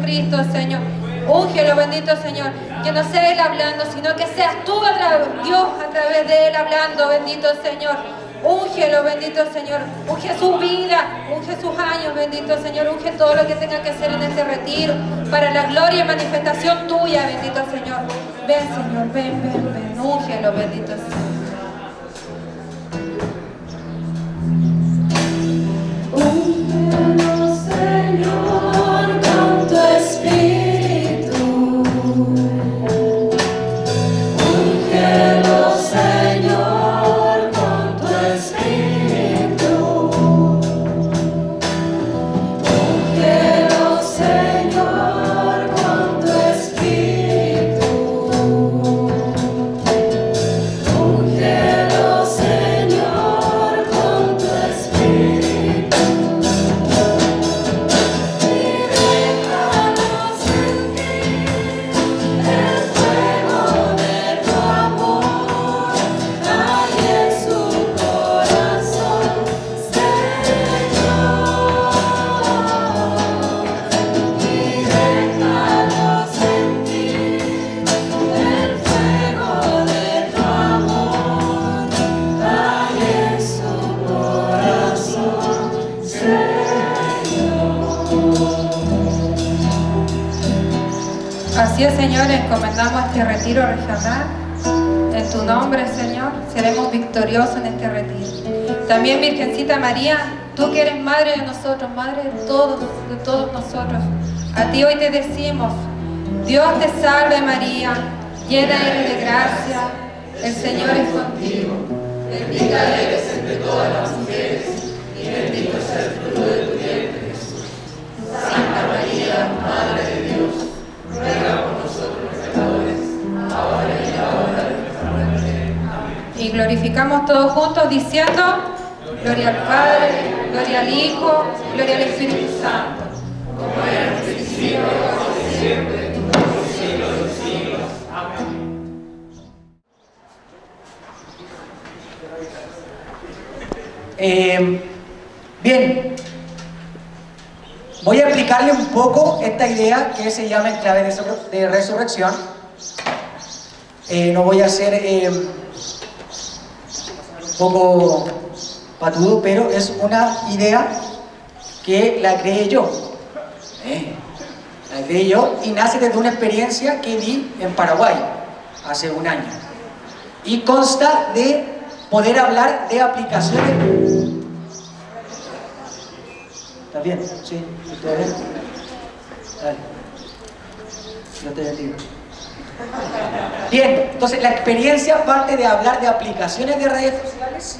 Jesucristo, Señor. Úngelo, bendito Señor, que no sea Él hablando, sino que seas tú, Dios, a través de Él hablando, bendito Señor. Úngelo, bendito Señor, unge su vida, unge sus años, bendito Señor, unge todo lo que tenga que hacer en este retiro, para la gloria y manifestación tuya, bendito Señor. Ven, Señor, ven, úngelo, bendito Señor. Úngelo, Señor, con tu Espíritu. Úngelo, Señor, con tu Espíritu. Úngelo, Señor, con tu Espíritu. Úngelo, Señor, con tu Espíritu. Así es, Señor, encomendamos este retiro regional. En tu nombre, Señor, seremos victoriosos en este retiro. También, Virgencita María, tú que eres Madre de nosotros, Madre de todos nosotros. A ti hoy te decimos, Dios te salve María, llena eres de gracia, el Señor es contigo. Bendita eres entre todas las mujeres, y bendito es el fruto de tu vientre, Jesús. Santa María, Madre de Dios, ruega por nosotros pecadores, ahora y en la hora de nuestra muerte. Amén. Y glorificamos todos juntos diciendo, gloria al Padre, gloria al Hijo, gloria al Espíritu Santo. Como era en el principio, ahora y siempre, por los siglos de los siglos. Amén. Bien, voy a explicarle un poco esta idea que se llama en clave de resurrección. No voy a ser un poco patudo, pero es una idea que la creé yo. La creé yo y nace desde una experiencia que vi en Paraguay hace un año. Y consta de poder hablar de aplicaciones. ¿Está bien? ¿Sí? ¿Está bien? Dale. Yo te bendigo. Bien, entonces la experiencia parte de hablar de aplicaciones de redes sociales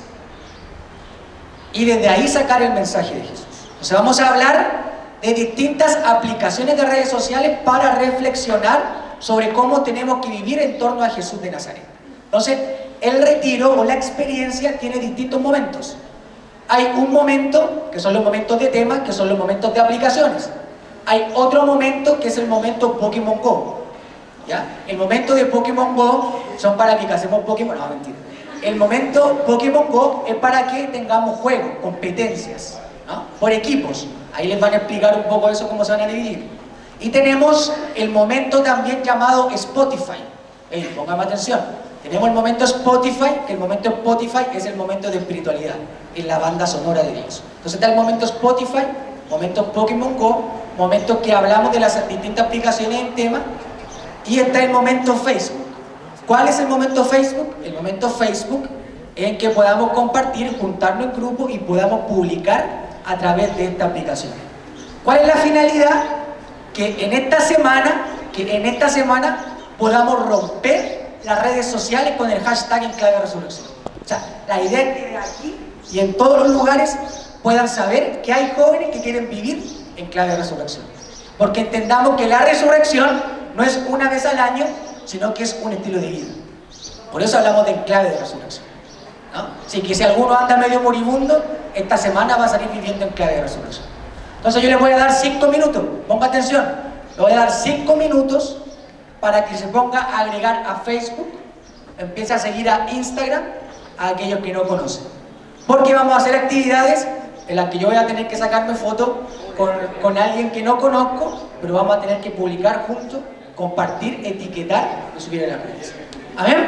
y desde ahí sacar el mensaje de Jesús. O sea, vamos a hablar de distintas aplicaciones de redes sociales para reflexionar sobre cómo tenemos que vivir en torno a Jesús de Nazaret. Entonces, el retiro o la experiencia tiene distintos momentos. Hay un momento, que son los momentos de temas, que son los momentos de aplicaciones. Hay otro momento, que es el momento Pokémon Go. ¿Ya? El momento de Pokémon Go son para que hacemos Pokémon. No, mentira. El momento Pokémon Go es para que tengamos juegos, competencias, ¿no? Por equipos. Ahí les van a explicar un poco eso, cómo se van a dividir. Y tenemos el momento también llamado Spotify. Póngame atención. Tenemos el momento Spotify, que el momento Spotify es el momento de espiritualidad, es la banda sonora de Dios. Entonces está el momento Spotify, momento Pokémon Go, momento que hablamos de las distintas aplicaciones en tema, y está el momento Facebook. ¿Cuál es el momento Facebook? El momento Facebook en que podamos compartir, juntarnos en grupo y podamos publicar a través de esta aplicación. ¿Cuál es la finalidad? Que en esta semana podamos romper las redes sociales con el hashtag en clave de resurrección. O sea, la idea es que de aquí y en todos los lugares puedan saber que hay jóvenes que quieren vivir en clave de resurrección. Porque entendamos que la resurrección no es una vez al año, sino que es un estilo de vida. Por eso hablamos de en clave de resurrección, ¿no? Así que si alguno anda medio moribundo, esta semana va a salir viviendo en clave de resurrección. Entonces yo les voy a dar 5 minutos, ponga atención, le voy a dar 5 minutos para que se ponga a agregar a Facebook, empiece a seguir a Instagram, a aquellos que no conocen. Porque vamos a hacer actividades en las que yo voy a tener que sacarme fotos con alguien que no conozco, pero vamos a tener que publicar juntos, compartir, etiquetar y subir a las redes. ¿Amén?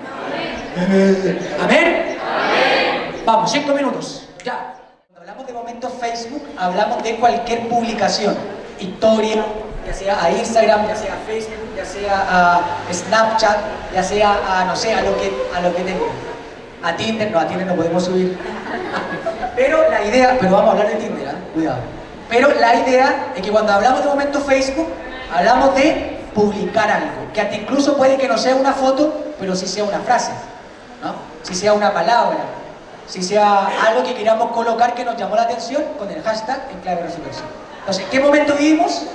¿Amén? Vamos, 5 minutos, ya. Cuando hablamos de momentos Facebook, hablamos de cualquier publicación, historia, ya sea a Instagram, ya sea a Facebook, ya sea a Snapchat, ya sea a, no sé, a lo que tenga. A Tinder no podemos subir. Pero la idea, pero vamos a hablar de Tinder, ¿eh? Cuidado. Pero la idea es que cuando hablamos de momento Facebook, hablamos de publicar algo, que hasta incluso puede que no sea una foto, pero sí sea una frase, ¿no? Si sea una palabra, si sea algo que queramos colocar que nos llamó la atención con el hashtag en clave resurrección. Entonces, ¿qué momento vivimos?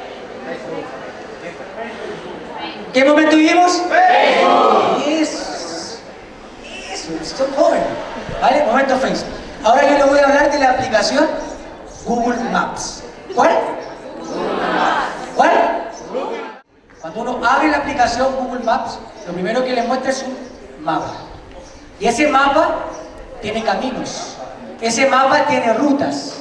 ¿Qué momento vivimos? Facebook. Eso, son jóvenes, ¿vale? Momento Facebook. Ahora yo les voy a hablar de la aplicación Google Maps. ¿Cuál? ¿Cuál? Cuando uno abre la aplicación Google Maps, lo primero que les muestra es un mapa. Y ese mapa tiene caminos. Ese mapa tiene rutas.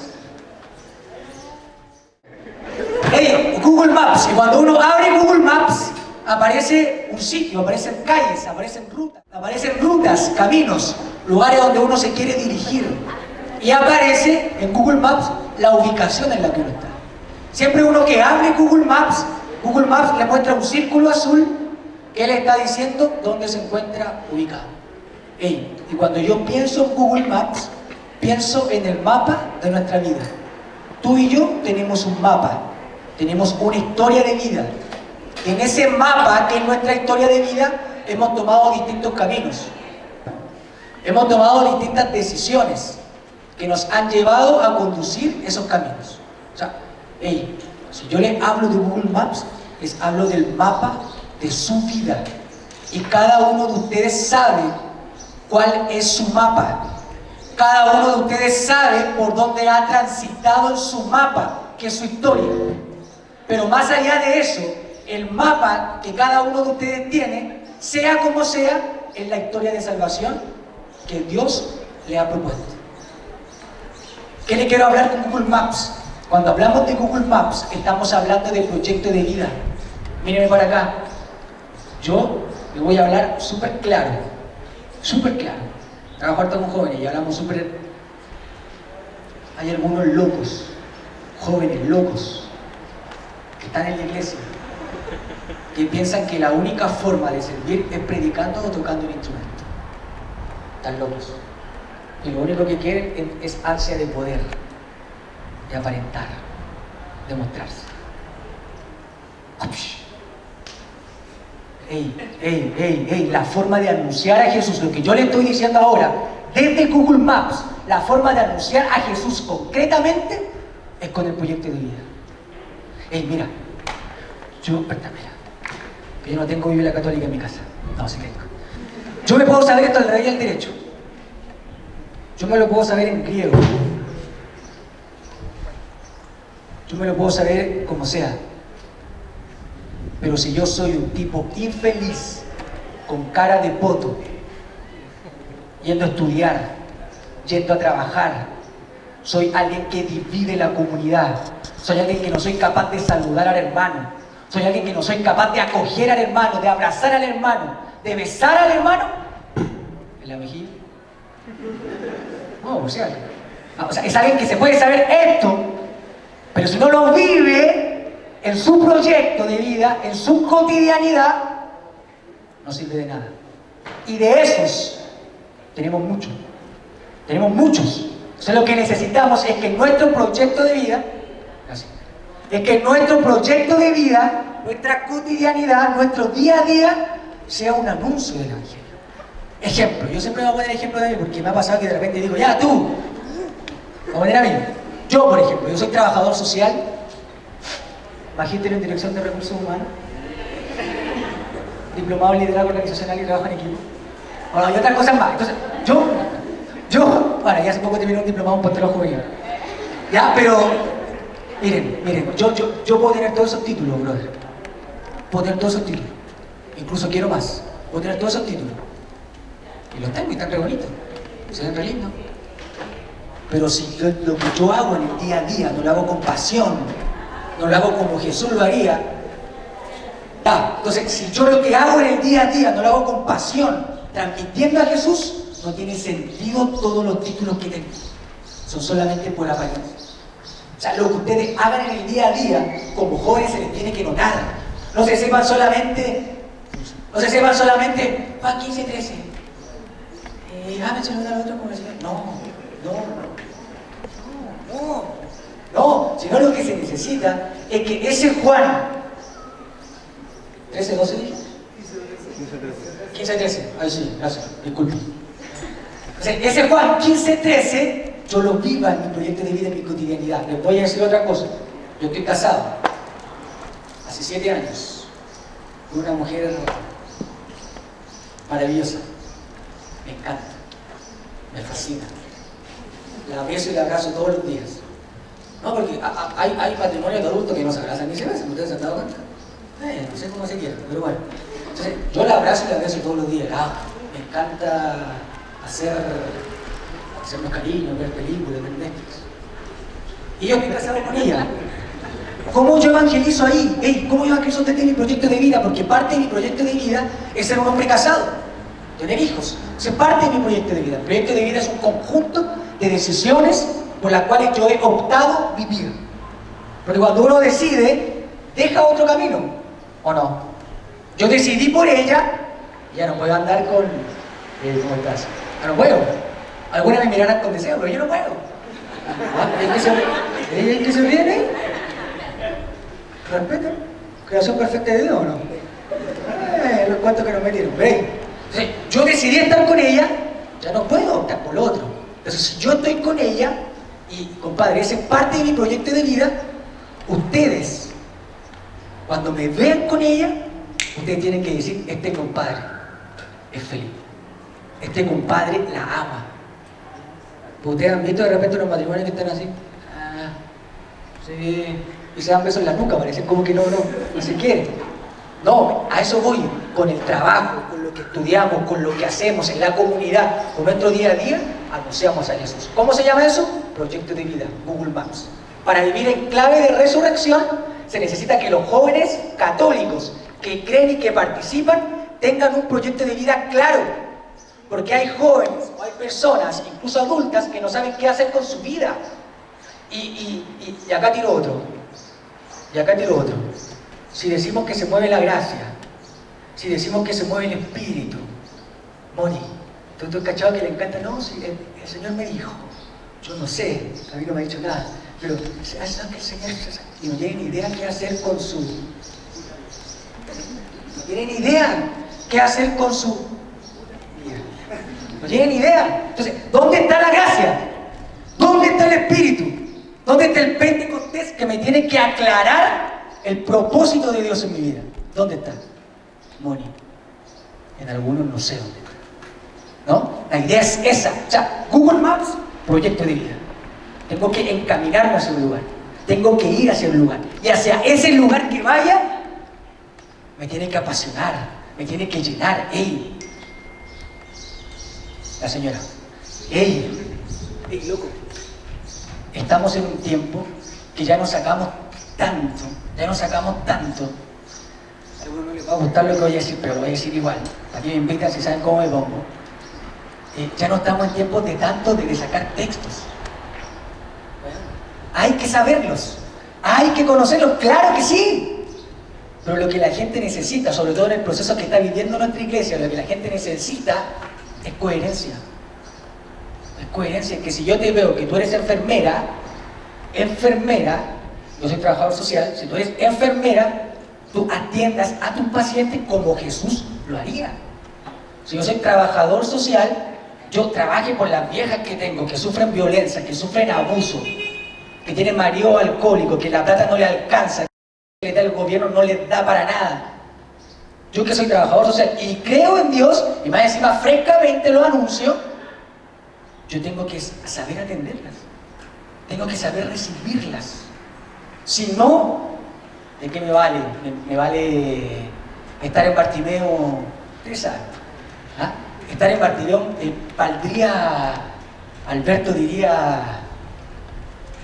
Google Maps. Y cuando uno abre Google Maps, aparece un sitio, aparecen calles, aparecen rutas, caminos, lugares donde uno se quiere dirigir. Y aparece en Google Maps la ubicación en la que uno está. Siempre uno que abre Google Maps le muestra un círculo azul que le está diciendo dónde se encuentra ubicado. Y cuando yo pienso en Google Maps, pienso en el mapa de nuestra vida. Tú y yo tenemos un mapa, tenemos una historia de vida. En ese mapa, que es nuestra historia de vida, hemos tomado distintos caminos. Hemos tomado distintas decisiones que nos han llevado a conducir esos caminos. O sea, si yo les hablo de Google Maps, les hablo del mapa de su vida. Y cada uno de ustedes sabe cuál es su mapa. Cada uno de ustedes sabe por dónde ha transitado en su mapa, que es su historia. Pero más allá de eso, el mapa que cada uno de ustedes tiene, sea como sea, es la historia de salvación que Dios le ha propuesto. ¿Qué le quiero hablar con Google Maps? Cuando hablamos de Google Maps, estamos hablando de proyecto de vida. Mírenme para acá. Yo le voy a hablar súper claro. Súper claro. Trabajo harto con jóvenes y hablamos súper... Hay algunos locos, jóvenes locos, que están en la iglesia, que piensan que la única forma de servir es predicando o tocando un instrumento. Están locos. Y lo único que quieren es ansia de poder, de aparentar, de mostrarse. La forma de anunciar a Jesús, lo que yo le estoy diciendo ahora, desde Google Maps, la forma de anunciar a Jesús concretamente es con el proyecto de vida. Mira, yo no tengo Biblia católica en mi casa. No, sí tengo. Yo me puedo saber esto al revés y al derecho. Yo me lo puedo saber en griego. Yo me lo puedo saber como sea. Pero si yo soy un tipo infeliz, con cara de poto, yendo a estudiar, yendo a trabajar, soy alguien que divide la comunidad, soy alguien que no soy capaz de saludar al hermano, soy alguien que no soy capaz de acoger al hermano, de abrazar al hermano, de besar al hermano en la mejilla. No, o sea, es alguien que se puede saber esto, pero si no lo vive en su proyecto de vida, en su cotidianidad, no sirve de nada. Y de esos tenemos muchos. Tenemos muchos. Entonces lo que necesitamos es que nuestro proyecto de vida, nuestra cotidianidad, nuestro día a día, sea un anuncio del Evangelio. Ejemplo, yo siempre voy a poner ejemplo de mí porque me ha pasado que de repente digo, ya tú, voy a poner a mí. Yo, por ejemplo, yo soy trabajador social, magíster en Dirección de Recursos Humanos, diplomado en liderazgo organizacional y trabajo en equipo. Bueno, y otras cosas más. Entonces, bueno, ya hace poco terminé un diplomado en postura juvenil. Ya, pero, miren, yo puedo tener todos esos títulos, brother. Puedo tener todos esos títulos. Incluso quiero más. Puedo tener todos esos títulos. Y los tengo y están re bonitos. Se ven re lindos. Pero si lo que yo hago en el día a día no lo hago con pasión, no lo hago como Jesús lo haría, entonces si yo lo que hago en el día a día no lo hago con pasión, transmitiendo a Jesús, no tiene sentido todos los títulos que tengo. Son solamente por apariencia. O sea, lo que ustedes hagan en el día a día, como jóvenes, se les tiene que notar. No se sepan solamente, Juan 15, 13. Me saludar al otro como decía. No, sino lo que se necesita es que ese Juan 13, 12 dije. 15, 13. Ahí sí, gracias, disculpe. O sea, ese Juan 15, 13, yo lo viva en mi proyecto de vida, en mi cotidianidad. Les voy a decir otra cosa. Yo estoy casado hace 7 años con una mujer maravillosa. Me encanta, me fascina. La beso y la abrazo todos los días. No, porque hay matrimonios de adultos que no se abrazan ni se besan. ¿Ustedes se han dado cuenta? No sé cómo se quiere, pero bueno. Entonces, yo la abrazo y la beso todos los días. Me encanta hacernos cariños, ver películas, ver Netflix. Y yo estoy casado con ella. ¿Cómo yo evangelizo ahí? ¿Cómo yo evangelizo desde mi proyecto de vida? Porque parte de mi proyecto de vida es ser un hombre casado, tener hijos. Es parte de mi proyecto de vida. El proyecto de vida es un conjunto de decisiones por las cuales yo he optado vivir. Porque cuando uno decide, deja otro camino, ¿o no? Yo decidí por ella, ya no puedo andar con... ¿Cómo estás? Ya no puedo. Algunas me mirarán con deseo, pero yo no puedo. ¿Es que se ríen ahí? ¿Respeten? ¿Creación perfecta de Dios o no? Los cuantos que nos metieron. ¿Veis? Yo decidí estar con ella, ya no puedo optar por lo otro. Entonces, si yo estoy con ella, y compadre, esa es parte de mi proyecto de vida, ustedes, cuando me vean con ella, ustedes tienen que decir, este compadre es feliz. Este compadre la ama. Ustedes han visto de repente los matrimonios que están así. Sí. Y se dan besos en la nuca, parece como que no se quieren. No, a eso voy, con el trabajo, con lo que estudiamos, con lo que hacemos en la comunidad, con nuestro día a día, anunciamos a Jesús. ¿Cómo se llama eso? Proyecto de vida, Google Maps. Para vivir en clave de resurrección, se necesita que los jóvenes católicos que creen y que participan tengan un proyecto de vida claro. Porque hay jóvenes, o hay personas, incluso adultas, que no saben qué hacer con su vida. Y acá tiro otro. Si decimos que se mueve la gracia, si decimos que se mueve el Espíritu, Moni, ¿tú has cachado que le encanta? No, si el Señor me dijo, yo no sé, a mí no me ha dicho nada, pero que el Señor, y no tienen idea qué hacer con su... No tienen idea qué hacer con su... No tienen idea. Entonces, ¿dónde está la gracia? ¿Dónde está el Espíritu? ¿Dónde está el Pentecostés que me tiene que aclarar el propósito de Dios en mi vida? ¿Dónde está? Moni, en algunos no sé dónde está. ¿No? La idea es esa. O sea, Google Maps, proyecto de vida. Tengo que encaminarme hacia un lugar. Tengo que ir hacia un lugar. Y hacia ese lugar que vaya, me tiene que apasionar, me tiene que llenar. ¡Ey! La señora. ¡Ey! ¡Ey, loco! Estamos en un tiempo que ya nos sacamos tanto. A algunos no les va a gustar lo que voy a decir, pero lo voy a decir igual. Aquí me invitan si saben cómo me pongo. Ya no estamos en tiempos de tanto de sacar textos. Hay que saberlos, hay que conocerlos, claro que sí. Pero lo que la gente necesita, sobre todo en el proceso que está viviendo nuestra iglesia, lo que la gente necesita es coherencia. Es coherencia, que si yo te veo que tú eres enfermera, yo soy trabajador social, si tú eres enfermera, tú atiendas a tus pacientes como Jesús lo haría. Si yo soy trabajador social, yo trabaje con las viejas que tengo, que sufren violencia, que sufren abuso, que tienen marido alcohólico, que la plata no le alcanza, que le da el gobierno no les da para nada. Yo que soy trabajador social y creo en Dios, y más encima francamente lo anuncio, yo tengo que saber atenderlas, tengo que saber recibirlas. Si no, ¿de qué me vale? Me vale estar en Bartimeo, ustedes saben, ¿ah? Estar en Bartimeo, Alberto diría,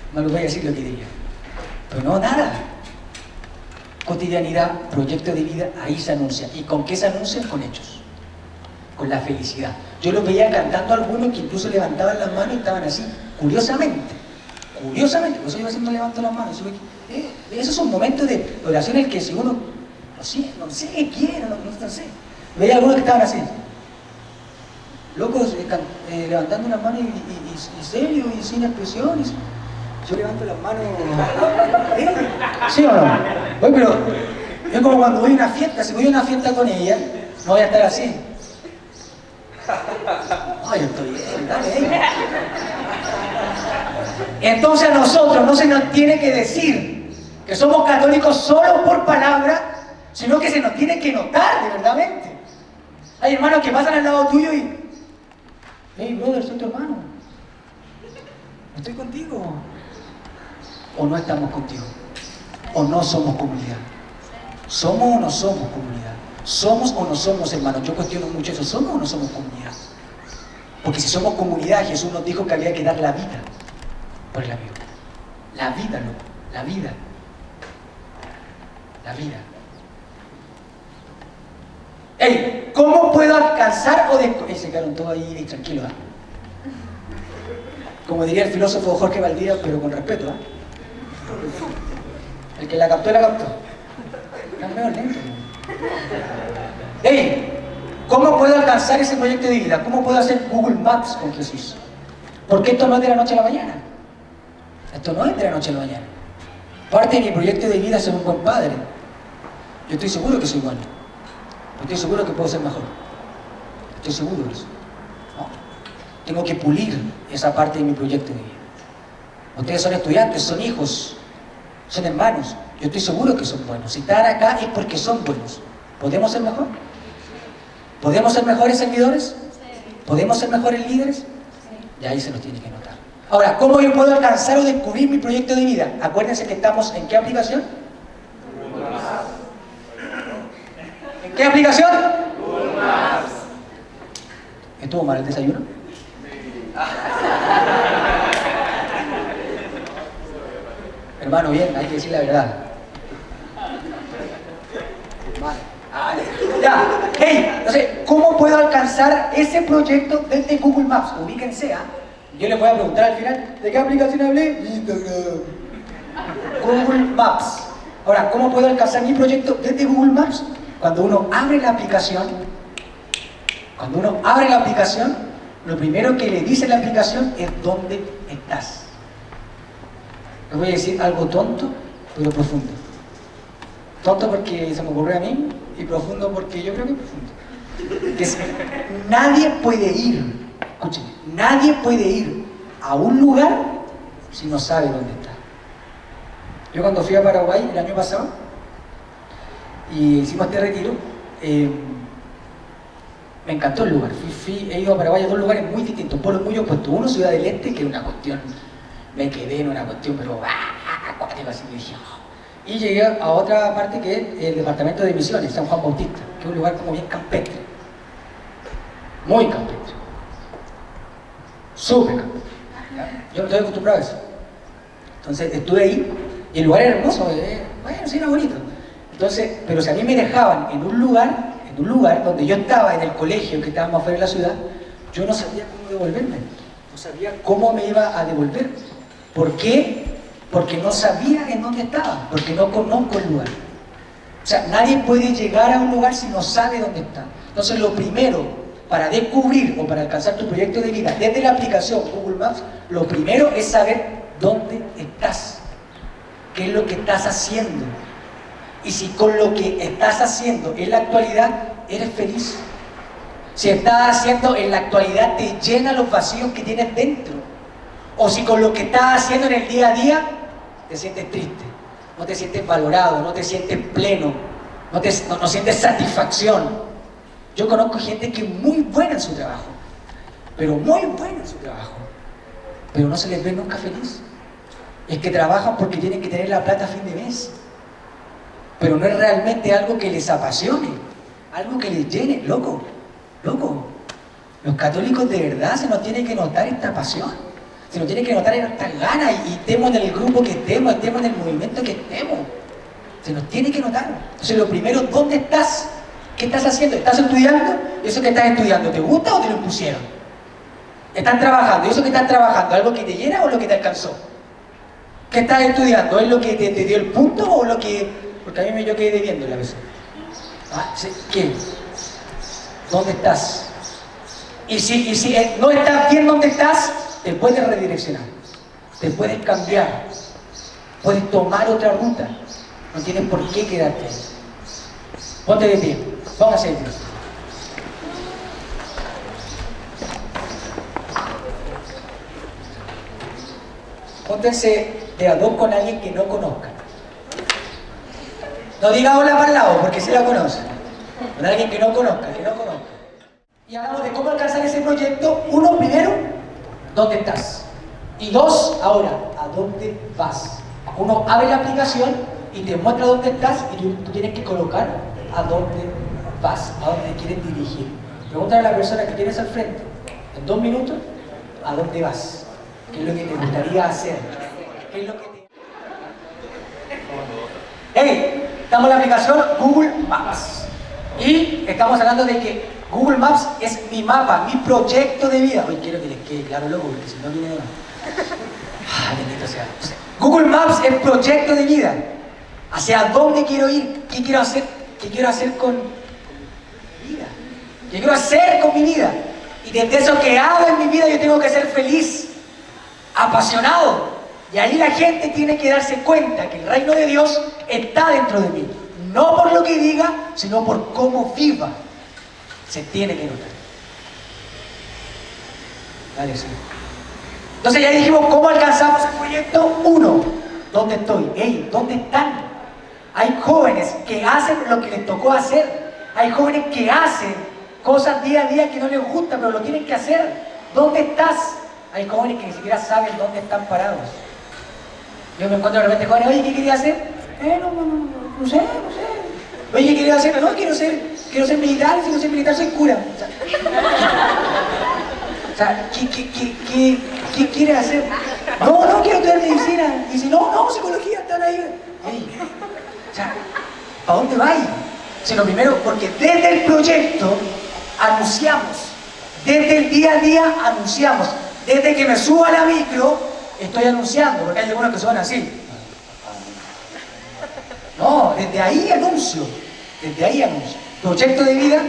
No les voy a decir lo que diría. Pero no, nada. Cotidianidad, proyecto de vida, ahí se anuncia. ¿Y con qué se anuncian? Con hechos. Con la felicidad. Yo los veía cantando a algunos que incluso levantaban las manos y estaban así, curiosamente. Curiosamente, por eso yo siempre levanto las manos. Esos son momentos de oración en el que si uno, no sé qué quiere, no sé. Veía algunos que estaban así. Locos, levantando las manos y serio y sin expresiones. Yo levanto las manos. ¿Sí o no? Oye, pero es como cuando voy a una fiesta. Si voy a una fiesta con ella, no voy a estar así. Ay, estoy bien, dale. Entonces a nosotros no se nos tiene que decir que somos católicos solo por palabra, sino que se nos tiene que notar de verdadmente. Hay hermanos que pasan al lado tuyo y... Hey, brother, soy tu hermano. Estoy contigo. O no estamos contigo. O no somos comunidad. ¿Somos o no somos comunidad? ¿Somos o no somos hermanos? Yo cuestiono mucho eso. ¿Somos o no somos comunidad? Porque si somos comunidad, Jesús nos dijo que había que dar la vida por el amigo. La vida, no. La vida. La vida. Hey, ¿cómo puedo alcanzar o descubrir? Se quedaron todos ahí tranquilos, ¿eh? Como diría el filósofo Jorge Valdía, pero con respeto, ¿eh? El que la captó, la captó. Están medio lentos, ¿no? Hey, ¿cómo puedo alcanzar ese proyecto de vida? ¿Cómo puedo hacer Google Maps con Jesús? Porque esto no es de la noche a la mañana. Esto no es de la noche a la mañana. Parte de mi proyecto de vida es ser un buen padre. Yo estoy seguro que soy bueno. Estoy seguro que puedo ser mejor. Estoy seguro de eso. ¿No? Tengo que pulir esa parte de mi proyecto de vida. Ustedes son estudiantes, son hijos, son hermanos. Yo estoy seguro que son buenos. Si están acá es porque son buenos. ¿Podemos ser mejor? ¿Podemos ser mejores servidores? ¿Podemos ser mejores líderes? Y ahí se nos tiene que notar. Ahora, ¿cómo yo puedo alcanzar o descubrir mi proyecto de vida? Acuérdense que estamos ¿en qué aplicación? ¿En qué aplicación? ¿Estuvo mal el desayuno? Hermano, bien, hay que decir la verdad. Ya, hey, entonces, ¿cómo puedo alcanzar ese proyecto desde Google Maps? Ubíquense, ¿ah? Yo les voy a preguntar al final, ¿de qué aplicación hablé? Instagram. Google Maps. Ahora, ¿cómo puedo alcanzar mi proyecto desde Google Maps? Cuando uno abre la aplicación, lo primero que le dice la aplicación es ¿dónde estás? Les voy a decir algo tonto, pero profundo. Tonto porque se me ocurrió a mí y profundo porque yo creo que es profundo. Es, nadie puede ir, escuchen, nadie puede ir a un lugar si no sabe dónde está. Yo cuando fui a Paraguay el año pasado y hicimos este retiro, me encantó el lugar. He ido a Paraguay a dos lugares muy distintos, pueblos muy opuestos. Uno, Ciudad del Este, que es una cuestión, me quedé en una cuestión, pero acuática, así dije. Y llegué a otra parte que es el departamento de Misiones, San Juan Bautista, que es un lugar como bien campestre. Muy campestre. Súper campestre. Yo no estoy acostumbrado a eso. Entonces estuve ahí y el lugar era hermoso, bueno, sí, era bonito. Entonces, pero si a mí me dejaban en un lugar donde yo estaba en el colegio que estábamos afuera de la ciudad, yo no sabía cómo devolverme. No sabía cómo me iba a devolver. ¿Por qué? Porque no sabía en dónde estaba, porque no conozco el lugar. O sea, nadie puede llegar a un lugar si no sabe dónde está. Entonces, lo primero para descubrir o para alcanzar tu proyecto de vida desde la aplicación Google Maps, lo primero es saber dónde estás, qué es lo que estás haciendo. Y si con lo que estás haciendo en la actualidad eres feliz, si estás haciendo en la actualidad te llena los vacíos que tienes dentro, o si con lo que estás haciendo en el día a día te sientes triste, no te sientes valorado, no te sientes pleno, no sientes satisfacción. Yo conozco gente que es muy buena en su trabajo, pero muy buena en su trabajo, pero no se les ve nunca feliz. Es que trabajan porque tienen que tener la plata a fin de mes, pero no es realmente algo que les apasione, algo que les llene. Loco, los católicos de verdad se nos tiene que notar esta pasión. Se nos tiene que notar en nuestras ganas y estemos en el grupo que estemos, estemos en el movimiento que estemos. Se nos tiene que notar. Entonces lo primero, ¿dónde estás? ¿Qué estás haciendo? ¿Estás estudiando? ¿Eso que estás estudiando te gusta o te lo impusieron? ¿Estás trabajando? ¿Eso que estás trabajando? ¿Algo que te llena o lo que te alcanzó? ¿Qué estás estudiando? ¿Es lo que te dio el punto o lo que...? Porque a mí yo quedé debiendo la vez. ¿Qué? ¿Dónde estás? Y si no estás bien donde estás, te puedes redireccionar, te puedes cambiar, puedes tomar otra ruta, no tienes por qué quedarte ahí. Ponte de pie, póngase de pie. Pónganse de a dos con alguien que no conozcan. No diga hola para el lado, porque sí la conocen. Con alguien que no conozca, Y hablamos de cómo alcanzar ese proyecto. Uno, primero, ¿dónde estás? Y dos, ahora, ¿a dónde vas? Uno abre la aplicación y te muestra dónde estás y tú tienes que colocar a dónde vas, a dónde te quieres dirigir. Pregúntale a la persona que tienes al frente, en 2 minutos, ¿a dónde vas? ¿Qué es lo que te gustaría hacer? ¿Qué es lo que te... ¡Hey! Estamos en la aplicación Google Maps. Y estamos hablando de que Google Maps es mi mapa, mi proyecto de vida. Hoy quiero que les quede claro loco, porque si no viene de más. Bendito sea. Google Maps es proyecto de vida. ¿Hacia dónde quiero ir? ¿Qué quiero hacer? ¿Qué quiero hacer con mi vida? ¿Qué quiero hacer con mi vida? Y desde eso que hago en mi vida yo tengo que ser feliz, apasionado. Y ahí la gente tiene que darse cuenta que el reino de Dios está dentro de mí. No por lo que diga, sino por cómo viva. Se tiene que notar. Dale, sí. Entonces ya dijimos cómo alcanzamos el proyecto. 1, ¿dónde estoy? Ey, ¿dónde están? Hay jóvenes que hacen lo que les tocó hacer. Hay jóvenes que hacen cosas día a día que no les gustan, pero lo tienen que hacer. ¿Dónde estás? Hay jóvenes que ni siquiera saben dónde están parados. Yo me encuentro de repente jóvenes, oye, ¿qué quería hacer? No sé. Oye, ¿qué quería hacer? No, quiero ser militar, si no soy militar soy cura. O sea, ¿qué quieres hacer? No, quiero estudiar medicina. Y si no, psicología, están ahí. Ey, o sea, ¿para dónde vais? O sea, lo primero, porque desde el proyecto anunciamos, desde el día a día anunciamos, desde que me subo a la micro estoy anunciando, porque hay algunos que suenan así. No, desde ahí anuncio, proyecto de vida,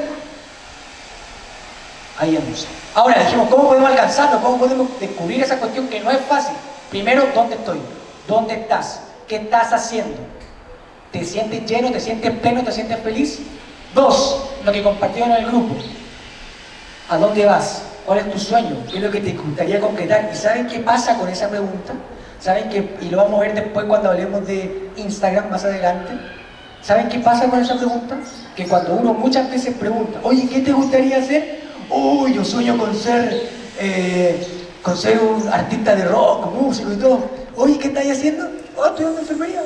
ahí anuncio. Ahora dijimos, ¿cómo podemos alcanzarlo? ¿Cómo podemos descubrir esa cuestión que no es fácil? Primero, ¿dónde estoy? ¿Dónde estás? ¿Qué estás haciendo? ¿Te sientes lleno? ¿Te sientes pleno? ¿Te sientes feliz? 2, lo que compartieron en el grupo. ¿A dónde vas? ¿Cuál es tu sueño? ¿Qué es lo que te gustaría concretar? ¿Y saben qué pasa con esa pregunta? ¿Saben qué? Y lo vamos a ver después cuando hablemos de Instagram más adelante. ¿Saben qué pasa con esa pregunta? Que cuando uno muchas veces pregunta, oye, ¿qué te gustaría hacer? Oh, yo sueño con ser un artista de rock, músico y todo. Oye, ¿qué estáis haciendo? Oh, estoy en enfermería.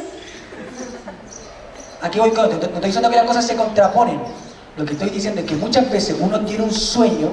Aquí voy con esto. No estoy diciendo que las cosas se contraponen. Lo que estoy diciendo es que muchas veces uno tiene un sueño,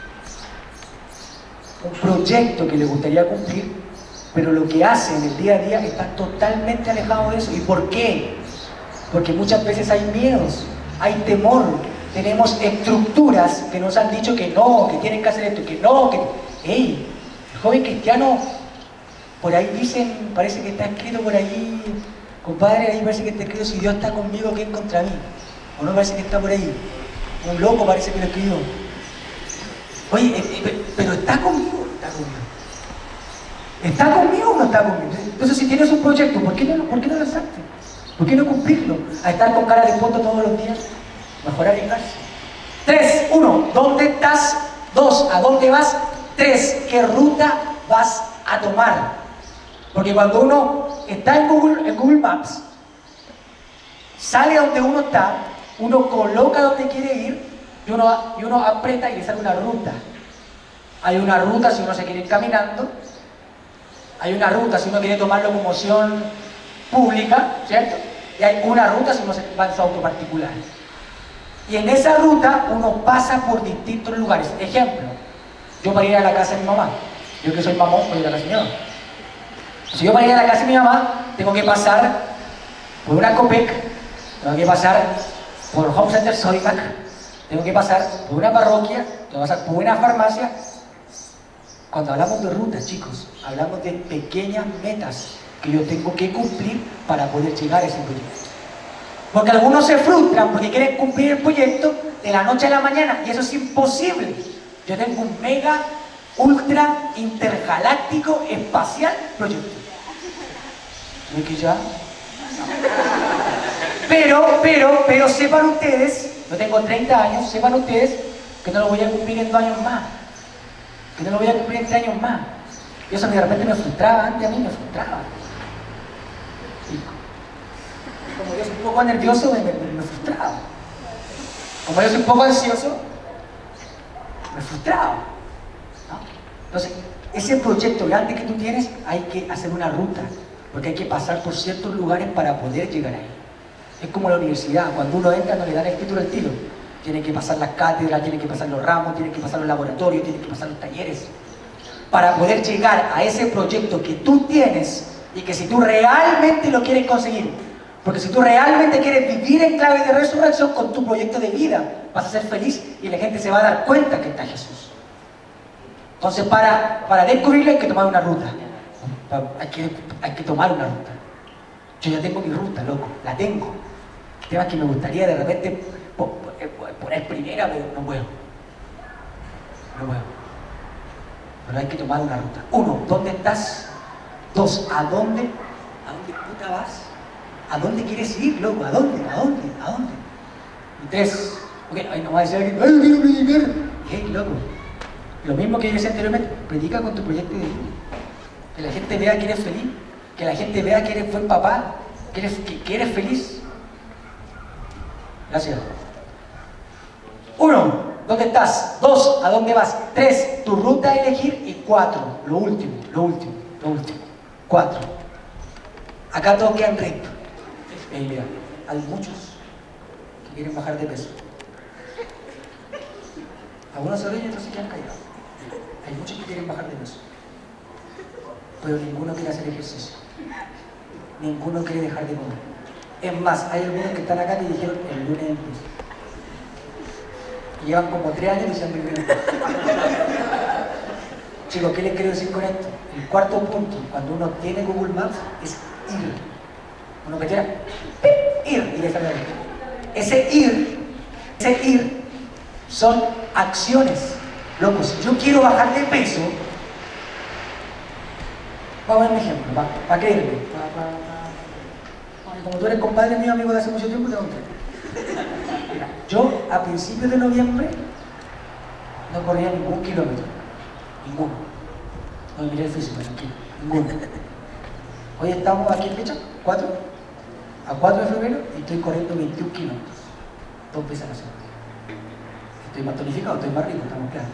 un proyecto que le gustaría cumplir, pero lo que hace en el día a día está totalmente alejado de eso. ¿Y por qué? Porque muchas veces hay miedos, hay temor, tenemos estructuras que nos han dicho que no, que tienen que hacer esto, que no, que... ¡Ey! El joven cristiano, por ahí dicen, parece que está escrito por ahí, compadre, ahí parece que está escrito, si Dios está conmigo, ¿quién contra mí? ¿O no parece que está por ahí? Un loco parece que lo escribió. Oye, pero ¿está conmigo o no está conmigo? ¿Está conmigo o no está conmigo? Entonces, si tienes un proyecto, ¿por qué no lanzarte? ¿Por qué no cumplirlo? A estar con cara de poto todos los días. Mejor arriesgarse. 3, 1, ¿dónde estás? 2, ¿a dónde vas? 3, ¿qué ruta vas a tomar? Porque cuando uno está en Google Maps, sale donde uno está, uno coloca donde quiere ir y uno aprieta y le sale una ruta. Hay una ruta si uno se quiere ir caminando, hay una ruta si uno quiere tomar locomoción pública, ¿cierto? Y hay una ruta si uno se va en su auto particular. Y en esa ruta uno pasa por distintos lugares. Ejemplo, yo para ir a la casa de mi mamá, Yo que soy mamón, voy a ir a la señora. Si yo para ir a la casa de mi mamá, tengo que pasar por una Copec, tengo que pasar por Home Center Sodimac, tengo que pasar por una parroquia, tengo que pasar por una farmacia. Cuando hablamos de rutas, chicos, hablamos de pequeñas metas que yo tengo que cumplir para poder llegar a ese proyecto. Porque algunos se frustran porque quieren cumplir el proyecto de la noche a la mañana, y eso es imposible. Yo tengo un mega, ultra, intergaláctico, espacial proyecto. ¿No es que ya? Pero sepan ustedes, yo tengo 30 años, sepan ustedes que no lo voy a cumplir en 2 años más. Que no lo voy a cumplir en 3 años más. Y eso de repente me frustraba, antes a mí me frustraba. Y como yo soy un poco nervioso, me frustraba. Como yo soy un poco ansioso, me frustraba, ¿no? Entonces, ese proyecto grande que tú tienes, hay que hacer una ruta, porque hay que pasar por ciertos lugares para poder llegar ahí. Es como la universidad, cuando uno entra no le dan el título al tiro. Tiene que pasar las cátedras, tiene que pasar los ramos, tiene que pasar los laboratorios, tiene que pasar los talleres, para poder llegar a ese proyecto que tú tienes y que si tú realmente lo quieres conseguir, porque si tú realmente quieres vivir en clave de resurrección con tu proyecto de vida, vas a ser feliz y la gente se va a dar cuenta que está Jesús. Entonces, para descubrirlo hay que tomar una ruta. Hay que tomar una ruta. Yo ya tengo mi ruta, loco, la tengo. El tema es que me gustaría de repente poner primera, pero no puedo. No puedo. Pero hay que tomar una ruta. 1, ¿dónde estás? 2, ¿a dónde puta vas? ¿A dónde quieres ir, loco? ¿A dónde? Y 3, ok, ahí no va a decir alguien, ¡ay, yo quiero predicar! Hey, loco, lo mismo que yo decía anteriormente, predica con tu proyecto de vida. Que la gente vea que eres feliz, que la gente vea que eres buen papá, que eres feliz. Gracias. 1, ¿dónde estás? 2, ¿a dónde vas? 3, tu ruta a elegir. Y 4, lo último. 4. Acá todos quedan rectos. Mira, hay muchos que quieren bajar de peso. Algunos se ríen y otros se quedan callados. Hay muchos que quieren bajar de peso. Pero ninguno quiere hacer ejercicio. Ninguno quiere dejar de comer. Es más, hay algunos que están acá que dijeron el lunes empiezo. Y llevan como 3 años diciendo el lunes empiezo. Chicos, ¿qué les quiero decir con esto? El cuarto punto, cuando uno tiene Google Maps, es ir. Uno que quiera ir y dejar de ir. Ese ir son acciones. Loco, si yo quiero bajar de peso, vamos a ver un ejemplo, para creerme. Como tú eres compadre mío, amigo de hace mucho tiempo, te voy a contar. Mira, yo a principios de noviembre no corría ningún kilómetro. Ninguno. No me miré el físico, tranquilo. Ninguno. Hoy estamos aquí en fecha, 4. A 4 de febrero y estoy corriendo 21 kilómetros. 2 veces a la semana. Estoy más tonificado, estoy más rico, estamos claros.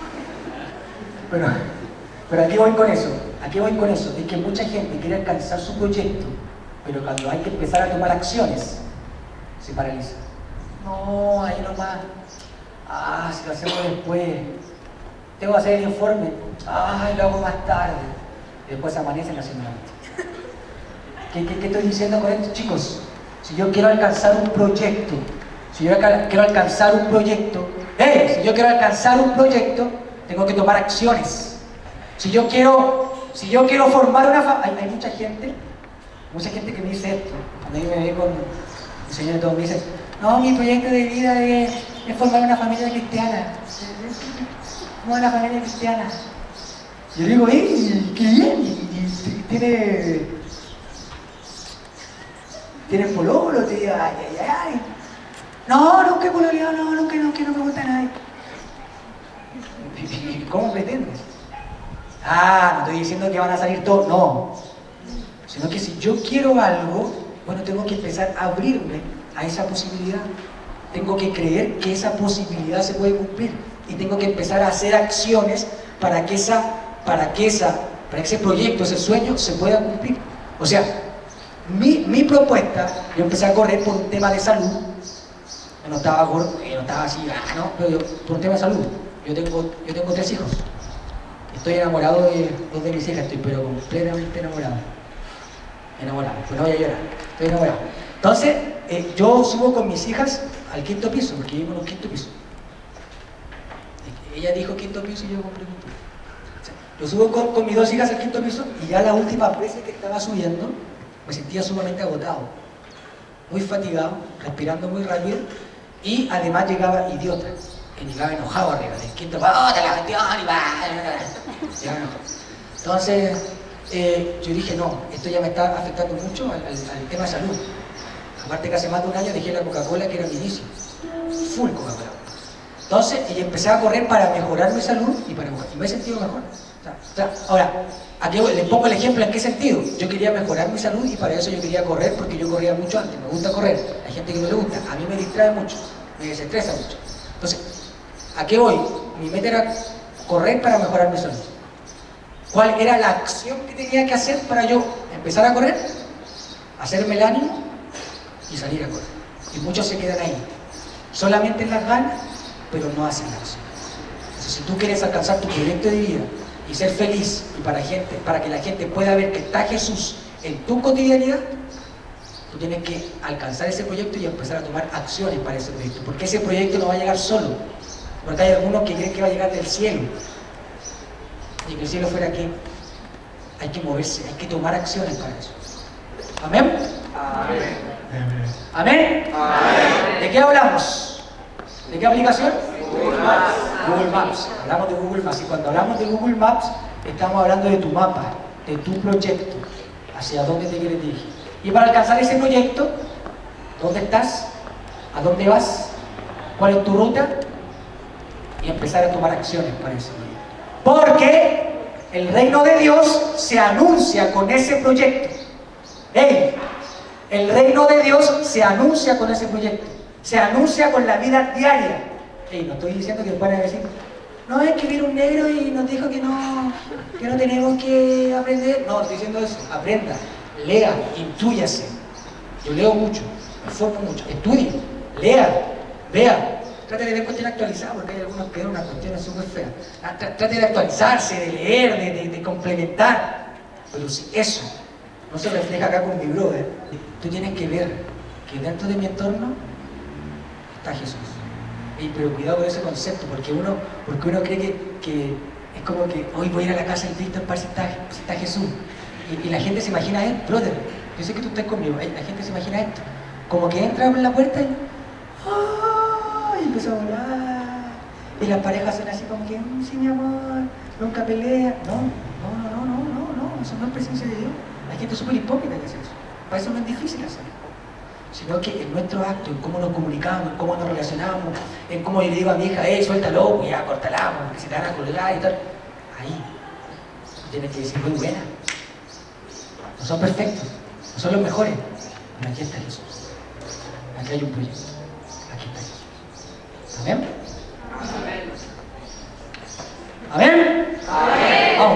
Pero aquí voy con eso. Es que mucha gente quiere alcanzar su proyecto, pero cuando hay que empezar a tomar acciones, se paraliza. No, ahí nomás. Si lo hacemos después. Tengo que hacer el informe. Lo hago más tarde. Después amanecen haciendo nada. ¿Qué estoy diciendo con esto, chicos? Si yo quiero alcanzar un proyecto, tengo que tomar acciones. Si yo quiero formar una familia, hay mucha gente que me dice esto. Cuando yo me ve con el Señor y todo, me dice, no, mi proyecto de vida es formar una familia cristiana. Como una familia cristiana. Yo digo, qué bien, y tiene pololo, te digo, ay. No, nunca he pololeado, nunca me gusta a nadie. ¿Cómo pretendes? No estoy diciendo que van a salir todos, no. Sino que si yo quiero algo, bueno, tengo que empezar a abrirme a esa posibilidad. Tengo que creer que esa posibilidad se puede cumplir. Y tengo que empezar a hacer acciones para que ese proyecto, ese sueño, se pueda cumplir. O sea, mi propuesta, yo empecé a correr por un tema de salud. Yo no estaba gordo, no estaba así, pero por un tema de salud. Yo tengo 3 hijos. Estoy enamorado de dos de mis hijas, estoy pero completamente enamorado. Enamorado, pues no voy a llorar, estoy enamorado. Entonces, yo subo con mis hijas al quinto piso, porque vivimos en un quinto piso. Ella dijo quinto piso y yo compré quinto piso. O sea, yo subo con mis dos hijas al quinto piso y ya la última vez que estaba subiendo me sentía sumamente agotado, muy fatigado, respirando muy rápido y además llegaba idiota, que llegaba enojado arriba del quinto, ¡bota la gestión! Y va. Llegaba enojado. Entonces, yo dije, no, esto ya me está afectando mucho al tema de salud. Aparte que hace más de un año dejé la Coca-Cola, que era mi inicio, full Coca-Cola. Entonces, y empecé a correr para mejorar mi salud y me he sentido mejor. Ahora, aquí les pongo el ejemplo en qué sentido. Yo quería mejorar mi salud y para eso yo quería correr, porque yo corría mucho antes, me gusta correr. Hay gente que no le gusta, a mí me distrae mucho, me desestresa mucho. Entonces, ¿a qué voy? Mi meta era correr para mejorar mi salud. ¿Cuál era la acción que tenía que hacer para yo empezar a correr? Hacerme el ánimo y salir a correr. Y muchos se quedan ahí, solamente en las ganas, pero no hacen la acción. Entonces, si tú quieres alcanzar tu proyecto de vida y ser feliz, y para que la gente pueda ver que está Jesús en tu cotidianidad, tú tienes que alcanzar ese proyecto y empezar a tomar acciones para ese proyecto, porque ese proyecto no va a llegar solo, porque hay algunos que creen que va a llegar del cielo, y que el cielo fuera aquí. Hay que moverse, hay que tomar acciones para eso. ¿Amén? Amén. ¿Amén? Amén. ¿De qué hablamos? ¿De qué aplicación? Google Maps. Google Maps. Hablamos de Google Maps, y cuando hablamos de Google Maps estamos hablando de tu mapa, de tu proyecto, hacia dónde te quieres dirigir. Y para alcanzar ese proyecto, ¿dónde estás? ¿A dónde vas? ¿Cuál es tu ruta? Y empezar a tomar acciones para ese proyecto. Porque el reino de Dios se anuncia con ese proyecto. ¡Ey! El reino de Dios se anuncia con ese proyecto. Se anuncia con la vida diaria. Ey, no estoy diciendo que van a decir, no, es que vino un negro y nos dijo que no tenemos que aprender. No, estoy diciendo eso. Aprenda, lea, intúyase. Yo leo mucho, me formo mucho. Estudie, lea, vea. Trate de ver cuestiones actualizadas, porque hay algunos que dan unas cuestiones súper feas. Trate de actualizarse, de leer, de complementar. Pero si eso no se refleja acá con mi brother, tú tienes que ver que dentro de mi entorno está Jesús. Pero cuidado con ese concepto, porque uno cree que es como que hoy voy a ir a la casa del Cristo para si está Jesús. Y la gente se imagina él, brother, yo sé que tú estás conmigo, la gente se imagina esto. Como que entra por la puerta y empezó a volar. Y las parejas son así como que, sí mi amor, nunca pelea. No, eso no es presencia de Dios. Hay gente súper hipócrita que hace eso. Para eso no es difícil hacerlo. Sino que en nuestro acto, en cómo nos comunicamos, en cómo nos relacionamos, en cómo yo le digo a mi hija, suéltalo, pues ya, córtala, porque se te van a colgar y tal. Ahí, tienes que decir, muy buena. No son perfectos, no son los mejores, pero aquí está Jesús. Aquí hay un proyecto. Aquí está Jesús. ¿Amén? ¿Amén? Amén. Vamos.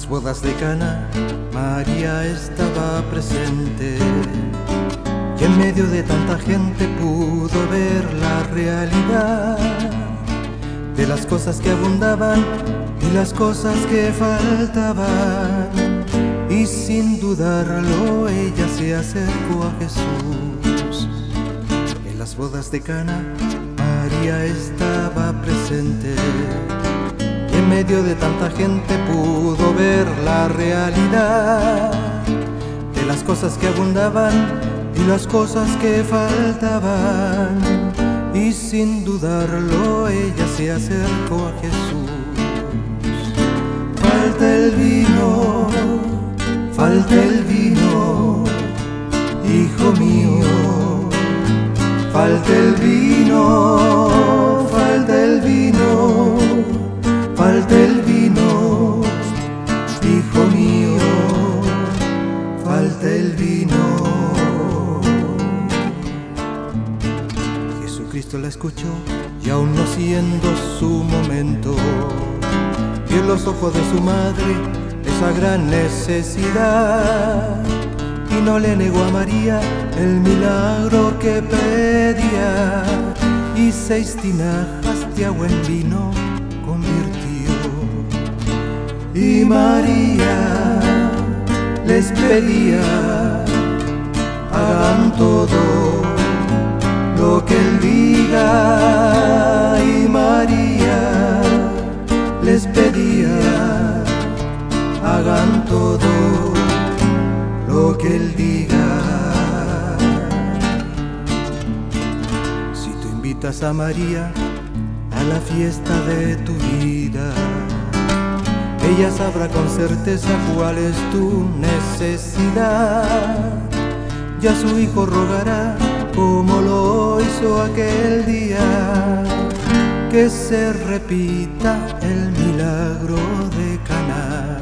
las bodas de Cana, María estaba presente, y en medio de tanta gente pudo ver la realidad de las cosas que abundaban y las cosas que faltaban. Y sin dudarlo ella se acercó a Jesús. En las bodas de Cana, María estaba presente, y en medio de tanta gente pudo ver la realidad de las cosas que abundaban y las cosas que faltaban. Y sin dudarlo ella se acercó a Jesús. Falta el vino, falta el vino, hijo mío. Falta el vino, falta el vino, falta el vino, hijo mío. Falta el vino. Jesucristo la escuchó y aún no siendo su momento, vio en los ojos de su madre esa gran necesidad, y no le negó a María el milagro que pedía, y 6 tinajas de agua en vino convirtió. Y María les pedía, hagan todo lo que él diga. Y María les pedía, hagan todo lo que él diga. Si tú invitas a María a la fiesta de tu vida, ella sabrá con certeza cuál es tu necesidad. Ya su hijo rogará como lo hizo aquel día, que se repita el milagro de Caná.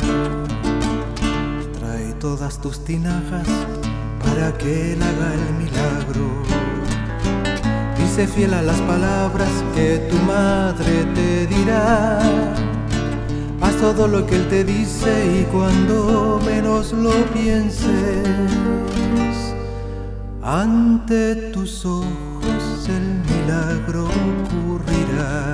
Trae todas tus tinajas para que él haga el milagro. Dice fiel a las palabras que tu madre te dirá. Haz todo lo que él te dice y cuando menos lo pienses, ante tus ojos el milagro ocurrirá.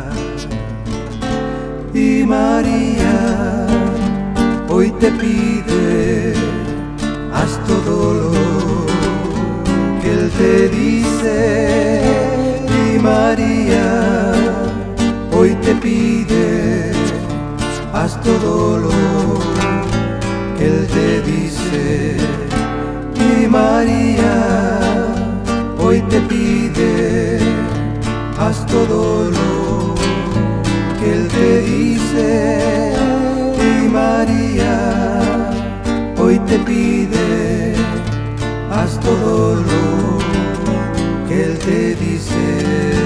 Y María hoy te pide, haz todo lo que él te dice. Y María hoy te pide, haz todo lo que él te dice. Y María hoy te pide, haz todo lo que él te dice. Y María hoy te pide, haz todo lo que él te dice.